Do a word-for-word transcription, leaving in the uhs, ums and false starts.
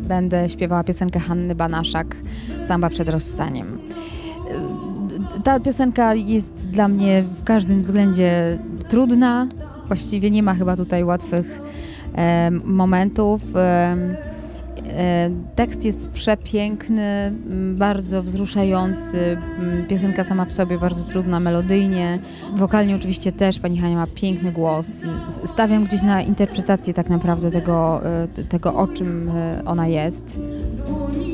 będę śpiewała piosenkę Hanny Banaszak „Samba przed rozstaniem”. Ta piosenka jest dla mnie w każdym względzie trudna. Właściwie nie ma chyba tutaj łatwych e, momentów. E, e, tekst jest przepiękny, bardzo wzruszający. Piosenka sama w sobie bardzo trudna melodyjnie. Wokalnie oczywiście też pani Hania ma piękny głos. I stawiam gdzieś na interpretację tak naprawdę tego, tego o czym ona jest.